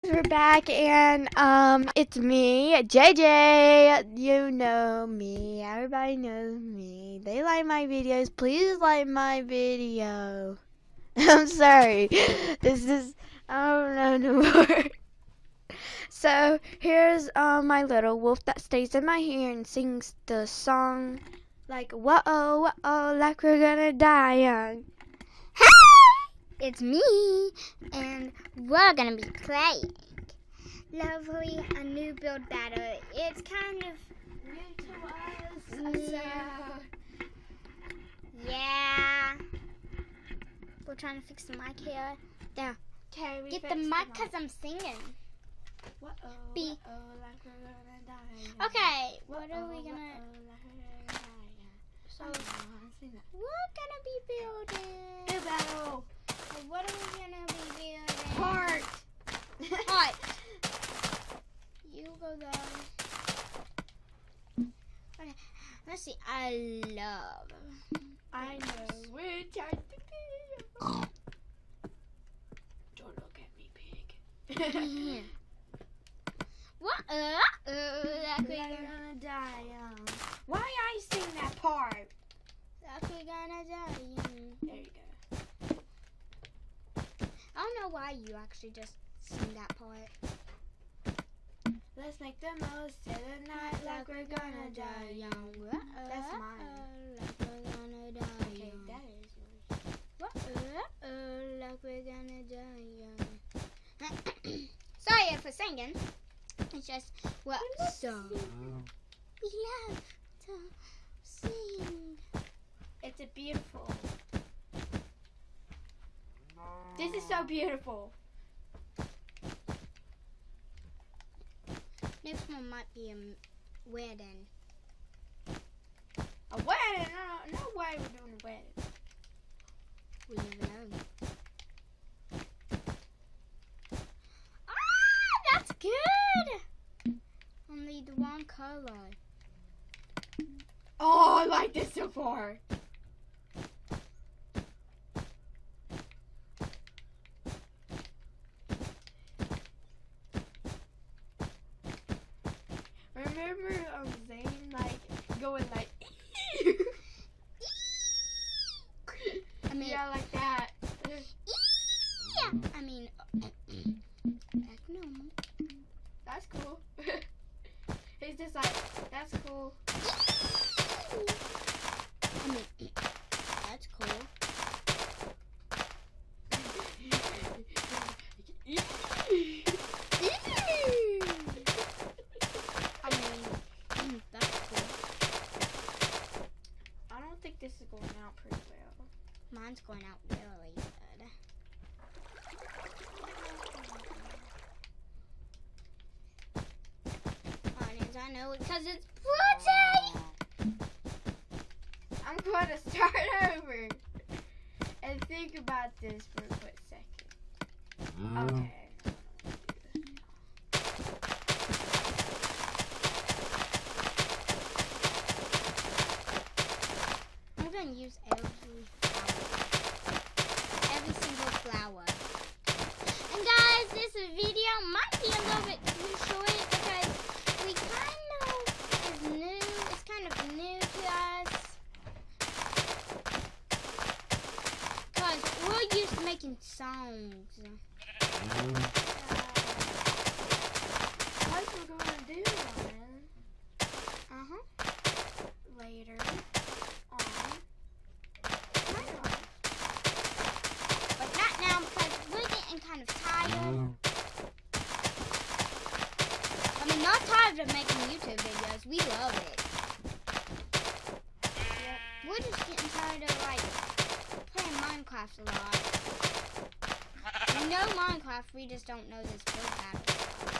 We're back and it's me, JJ. You know me. Everybody knows me. They like my videos. Please like my video. I'm sorry. This is I don't know no more. So here's my little wolf that stays in my hair and sings the song like whoa, whoa, like we're gonna die young. It's me, and we're gonna be playing Lovely, a new build battle. It's kind of New to us. so yeah. We're trying to fix the mic here. There, get the mic because I'm singing. Be okay. What are we gonna? So we're gonna be building. New battle. What are we gonna be building? Heart. Heart. You go there. Okay, let's see. I know which I don't look at me, pig. What? Like we're gonna die young. Why I sing that part? Like we're gonna die young. There you go. I don't know why you actually just sing that part. Let's make the most of the night like we're gonna die young. That's mine. Like we're gonna die Okay, young. that is yours. Like we're gonna die young. Sorry for singing. It's just what song we love to sing. It's a beautiful. This is so beautiful. Next one might be a wedding. A wedding? No way we're doing a wedding. We never know. That's good. Only the one color. Oh, I like this so far. Remember Zane like going like I mean, yeah, like that. I mean, no. That's cool. He's just like, that's cool. I mean, that's cool. I mean, that's cool. I don't think this is going out pretty well. Mine's going out really good. I know it because it's pretty. I'm going to start over and think about this for a quick second. Okay. I'm going to use every single flower. And guys, this video might be a little bit too short because we kind of is new. It's kind of new to us. Because we're used to making songs. What we're going to do then, later on, But not now because we're getting kind of tired. I mean, not tired of making YouTube videos. We love it. Yep. We're just getting tired of, like, playing Minecraft a lot. We know Minecraft, we just don't know this build battle stuff.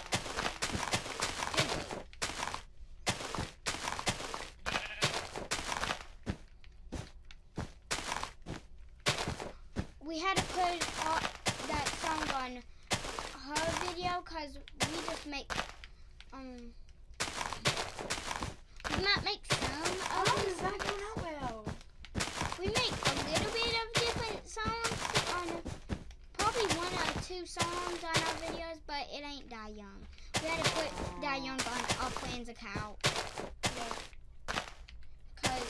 We had to put that song on her video because we just make, we might make some of Oh, these is that going out well? We make a little bit of different songs on probably one or two songs on our videos, but it ain't Young. We had to put Da Young on our Plans account. Because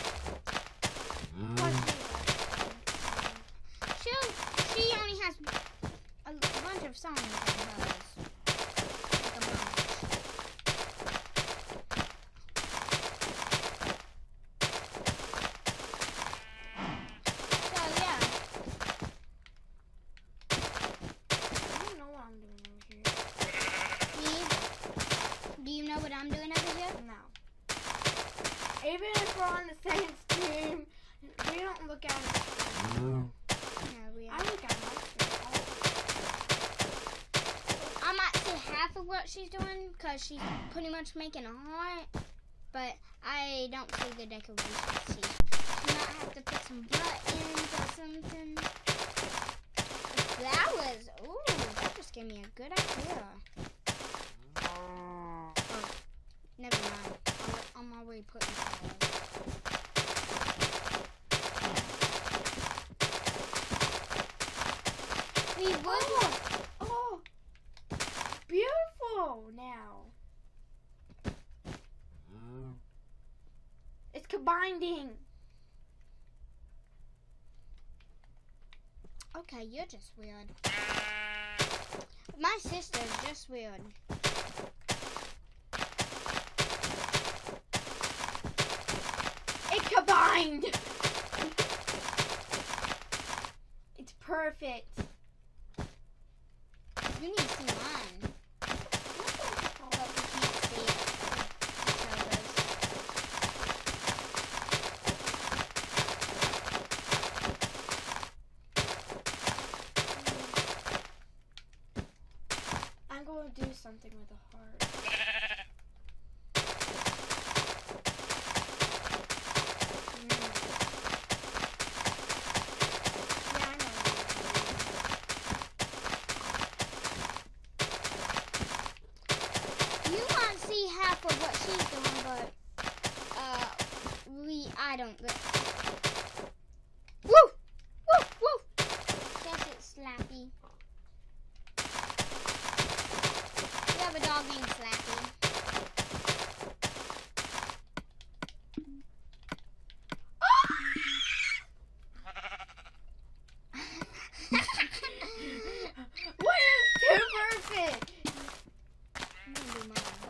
she only has a bunch of songs on hers. Like a bunch. So yeah. I don't know what I'm doing over here. Me either. Do you know what I'm doing over here? No. Even if we're on the same team, we don't look at it. No, we I are. look at my screen. I might see half of what she's doing because she's pretty much making a heart, but I don't see the decorations. She might have to put some buttons or something. The flowers. Ooh, that just gave me a good idea. Oh, never mind. I'm already putting flowers. We would. Oh, beautiful now. It's combining. Okay, you're just weird. My sister's just weird. It combined. It's perfect. You need to see mine. But we can't see it. Each other's. I'm going to do something with a heart. Yeah, I know what You might see half of what she's doing, but I don't. Woo! Woo! Woo! Guess it's Slappy. We have a dog named Slappy. What is too perfect? I'm gonna do mine.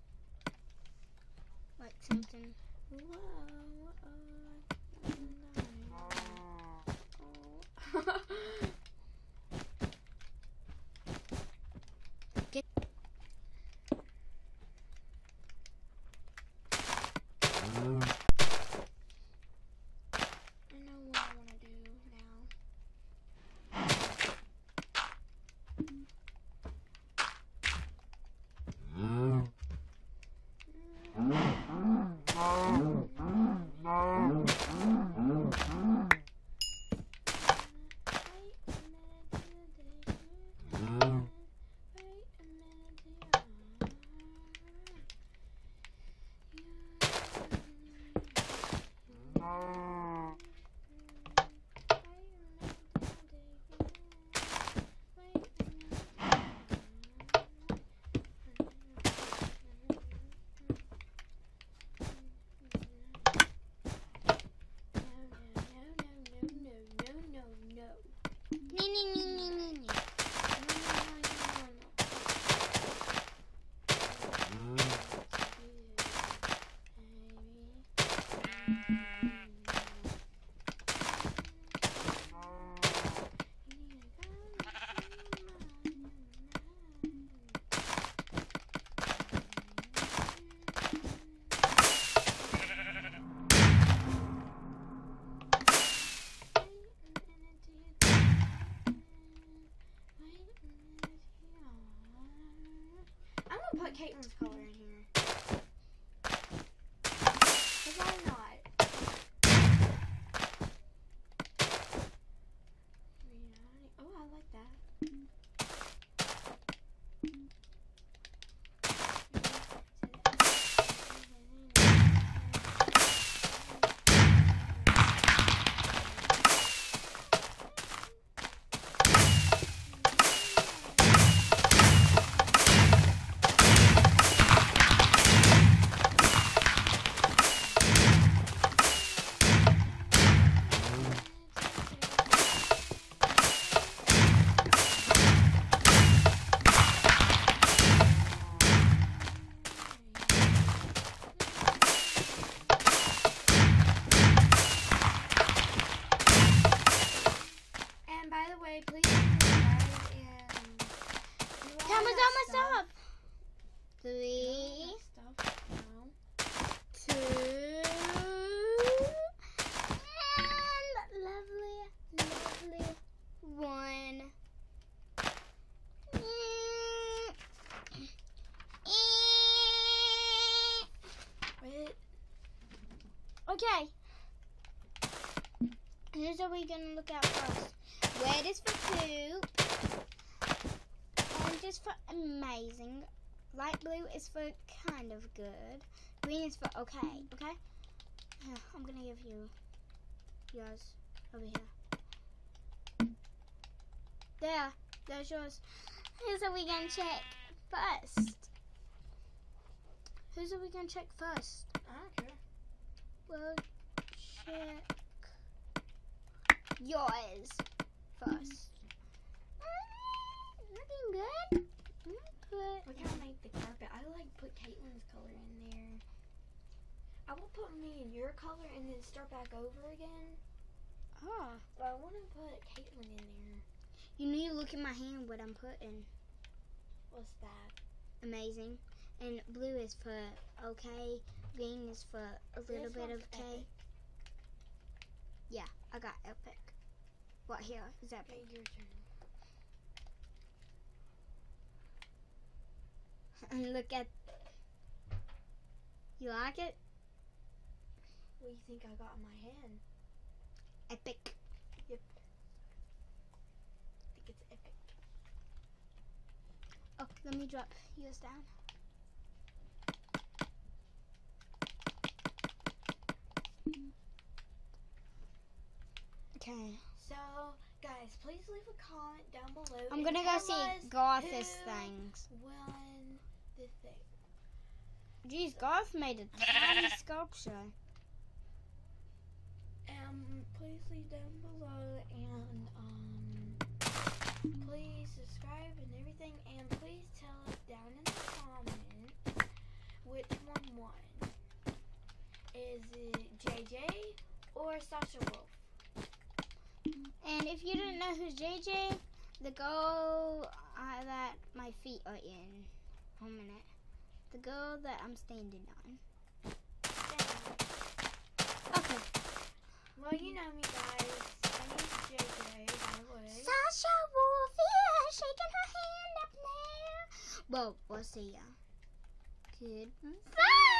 Like something. Get. I know what I want to do now. I'm gonna put Caitlin's color in here. 'Cause why not? Oh, I like that. almost up. 3, 2, and lovely 1. Wait. Okay. Here's what we're gonna look at first. Red is for poop. Orange is for amazing. Light blue is for kind of good. Green is for okay. Okay? Here, I'm gonna give you yours over here. There's yours. Here's what we're gonna check first. Who's are we gonna check first? I don't care. We'll check yours first. Looking good. Look how I make the carpet. I like put Caitlin's color in there. I will put me and your color and then start back over again. Oh. But I want to put Caitlin in there. You need to look at my hand what I'm putting. What's that? Amazing. And blue is for okay. Green is for a little bit of okay. Epic. Yeah, I got epic. What here is epic? Okay, your turn. And look at. You like it? What do you think I got in my hand? Epic. Yep. I think it's epic. Oh, let me drop yours down. Okay. So, guys, please leave a comment down below. I'm and gonna go tell see us Garth's who things. won the thing. Geez, Garth made a tiny sculpture. Please leave down below and please subscribe and everything, and please tell us down in the comments which one won. Is it JJ or Sasha Wolf? And if you didn't know who's JJ, the girl that my feet are in. 1 minute. The girl that I'm standing on. Okay. Well, you know me, guys. My name's JJ, by the way. Sasha Wolf, yeah, shaking her hand up there. Well, we'll see ya. Goodbye.